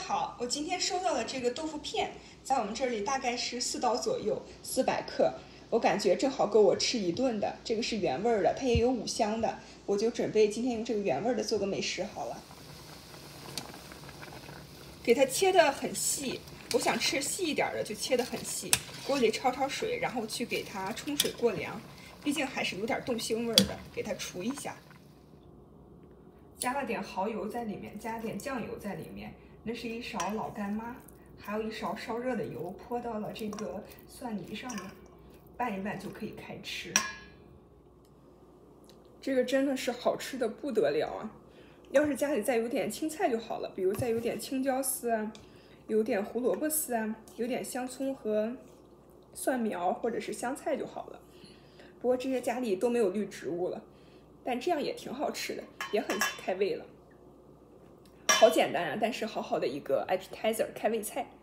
好，我今天收到了这个豆腐片，在我们这里大概是4刀左右，400克，我感觉正好够我吃一顿的。这个是原味的，它也有5香的，我就准备今天用这个原味的做个美食好了。给它切得很细，我想吃细一点的就切得很细，锅里焯焯水，然后去给它冲水过凉，毕竟还是有点豆腥味的，给它除一下。加了点蚝油在里面，加点酱油在里面，那是1勺老干妈，还有1勺烧热的油泼到了这个蒜泥上面，拌一拌就可以开吃。这个真的是好吃的不得了啊！要是家里再有点青菜就好了，比如再有点青椒丝啊，有点胡萝卜丝啊，有点香葱和蒜苗或者是香菜就好了。不过这些家里都没有绿植物了。但这样也挺好吃的，也很开胃了。好简单啊，但是好好的一个 appetizer 开胃菜。